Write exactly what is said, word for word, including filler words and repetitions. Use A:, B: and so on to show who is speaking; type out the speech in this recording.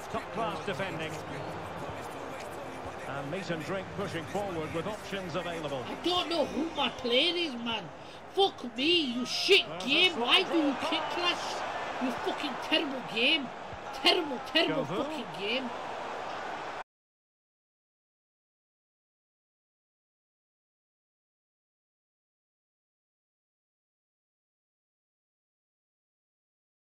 A: Top-class defending. And meat and drink pushing forward with options available.
B: I don't know who my player is, man. Fuck me, you shit game. Why do you kick clash? You fucking terrible game. Terrible, terrible fucking game.